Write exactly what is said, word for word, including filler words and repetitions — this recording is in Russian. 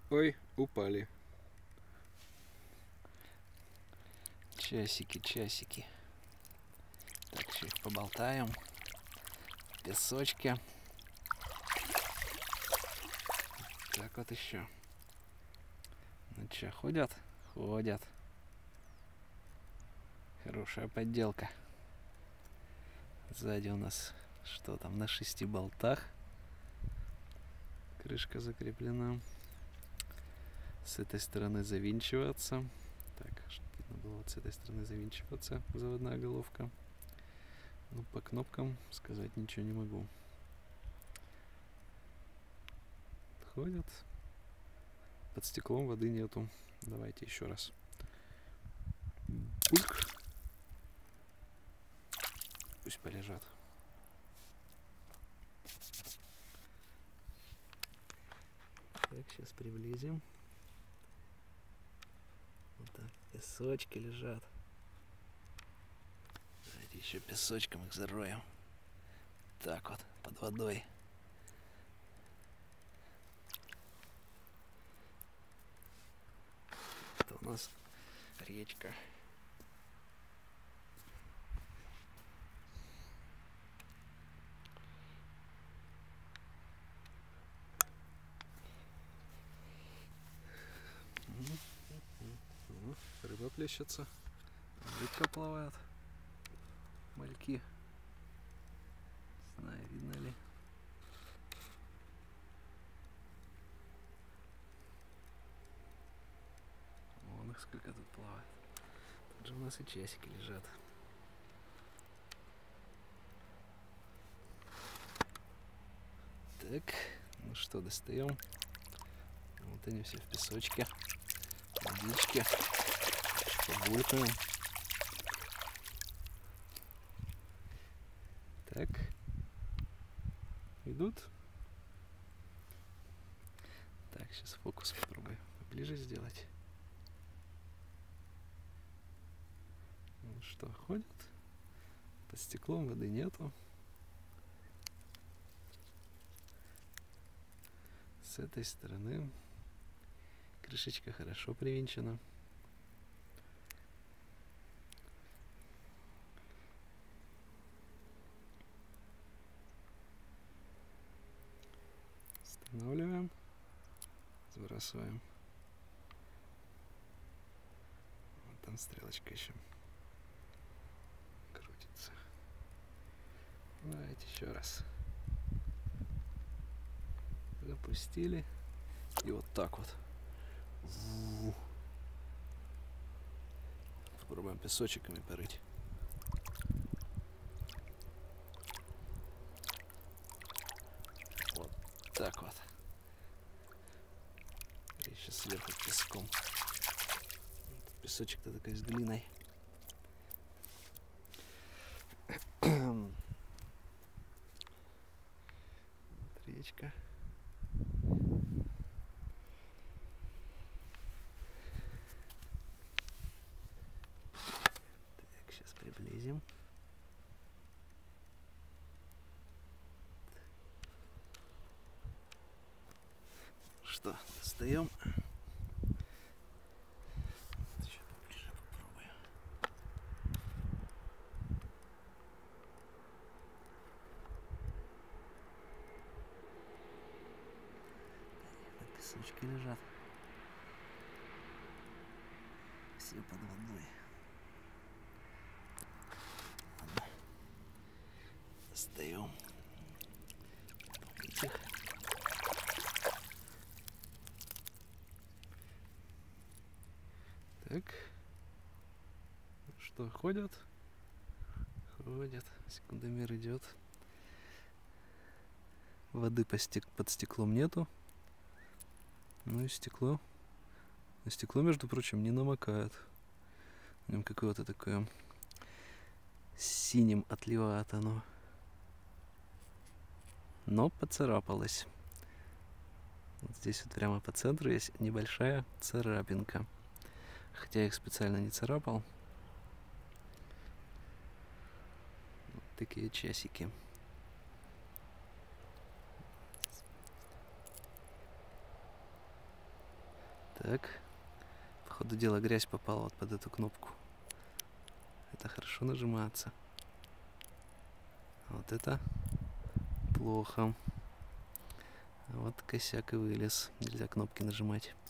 Ой, упали. Часики, часики. Так, еще их поболтаем. В песочке. Так вот еще. Ну что, ходят? Ходят. Хорошая подделка. Сзади у нас что там, на шести болтах. Крышка закреплена. С этой стороны завинчиваться. Так, видно было вот с этой стороны завинчиваться. Заводная головка. Ну, по кнопкам сказать ничего не могу. Ходят. Под стеклом воды нету. Давайте еще раз. Пульк. Пусть полежат. Так, сейчас приблизим. Вот так, песочки лежат. Давайте еще песочком их зароем. Так вот, под водой. Это у нас речка. Рыба плещется. Рыбка плавает. Мальки. Не знаю, видно ли. Вон их сколько тут плавает. Тут же у нас и часики лежат. Так, ну что, достаем. Вот они все в песочке. Водички. Побулькаем. Так. Идут. Так, сейчас фокус попробую поближе сделать. Ну что, ходят? Под стеклом воды нету. С этой стороны крышечка хорошо привинчена. Останавливаем. Сбрасываем. Вот там стрелочка еще крутится. Давайте еще раз. Запустили. И вот так вот. Попробуем песочками порыть. Вот так вот. И сейчас сверху песком. Песочек-то такой с глиной. Вот речка. Так, сейчас приблизим. Что, достаем. Еще поближе попробую. На песочке лежат. Все под водой. Ладно. Достаем. Этих. Так. Что, ходят? Ходят. Секундомер идет. Воды по стек... под стеклом нету. Ну и стекло. Но стекло, между прочим, не намокает. В нем какое-то такое синим отливает оно. Но поцарапалось. Вот здесь вот прямо по центру есть небольшая царапинка. Хотя я их специально не царапал. Вот такие часики. Так. По ходу дела грязь попала вот под эту кнопку. Это хорошо нажиматься. Вот это плохо. А вот косяк и вылез. Нельзя кнопки нажимать.